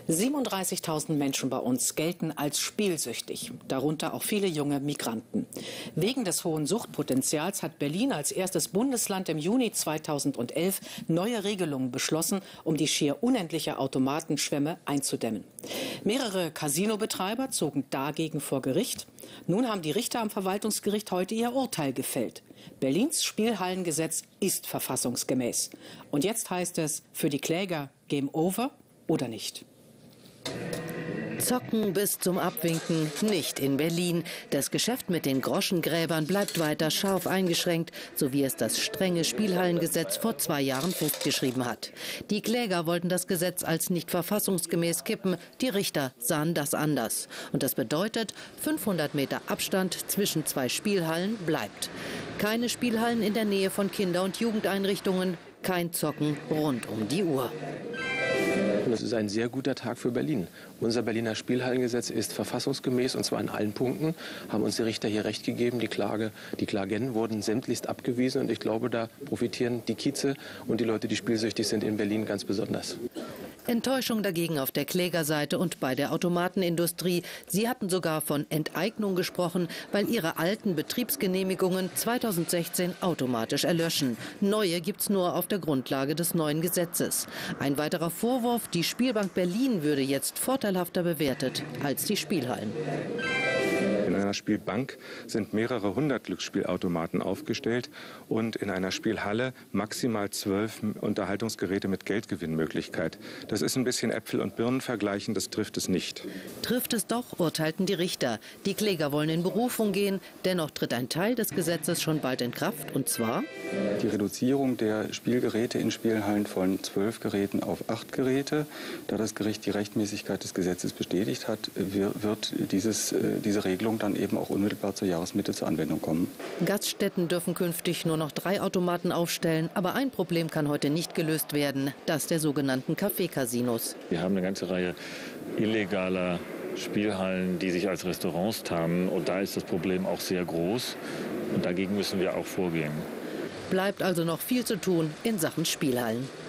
37.000 Menschen bei uns gelten als spielsüchtig, darunter auch viele junge Migranten. Wegen des hohen Suchtpotenzials hat Berlin als erstes Bundesland im Juni 2011 neue Regelungen beschlossen, um die schier unendliche Automatenschwemme einzudämmen. Mehrere Casinobetreiber zogen dagegen vor Gericht. Nun haben die Richter am Verwaltungsgericht heute ihr Urteil gefällt. Berlins Spielhallengesetz ist verfassungsgemäß. Und jetzt heißt es für die Kläger Game over oder nicht. Zocken bis zum Abwinken nicht in Berlin. Das Geschäft mit den Groschengräbern bleibt weiter scharf eingeschränkt, so wie es das strenge Spielhallengesetz vor 2 Jahren festgeschrieben hat. Die Kläger wollten das Gesetz als nicht verfassungsgemäß kippen. Die Richter sahen das anders. Und das bedeutet, 500 Meter Abstand zwischen 2 Spielhallen bleibt. Keine Spielhallen in der Nähe von Kinder- und Jugendeinrichtungen, kein Zocken rund um die Uhr. Das ist ein sehr guter Tag für Berlin. Unser Berliner Spielhallengesetz ist verfassungsgemäß, und zwar in allen Punkten. Haben uns die Richter hier recht gegeben. Die Klagen wurden sämtlichst abgewiesen. Und ich glaube, da profitieren die Kieze und die Leute, die spielsüchtig sind in Berlin, ganz besonders. Enttäuschung dagegen auf der Klägerseite und bei der Automatenindustrie. Sie hatten sogar von Enteignung gesprochen, weil ihre alten Betriebsgenehmigungen 2016 automatisch erlöschen. Neue gibt's nur auf der Grundlage des neuen Gesetzes. Ein weiterer Vorwurf, die Spielbank Berlin würde jetzt vorteilhafter bewertet als die Spielhallen. In einer Spielbank sind mehrere hundert Glücksspielautomaten aufgestellt und in einer Spielhalle maximal 12 Unterhaltungsgeräte mit Geldgewinnmöglichkeit. Das ist ein bisschen Äpfel und Birnen vergleichen, das trifft es nicht. Trifft es doch, urteilten die Richter. Die Kläger wollen in Berufung gehen. Dennoch tritt ein Teil des Gesetzes schon bald in Kraft, und zwar die Reduzierung der Spielgeräte in Spielhallen von 12 Geräten auf 8 Geräte. Da das Gericht die Rechtmäßigkeit des Gesetzes bestätigt hat, wird diese Regelung dann eben auch unmittelbar zur Jahresmitte zur Anwendung kommen. Gaststätten dürfen künftig nur noch 3 Automaten aufstellen. Aber ein Problem kann heute nicht gelöst werden, das der sogenannten Café-Casinos. Wir haben eine ganze Reihe illegaler Spielhallen, die sich als Restaurants tarnen. Und da ist das Problem auch sehr groß. Und dagegen müssen wir auch vorgehen. Bleibt also noch viel zu tun in Sachen Spielhallen.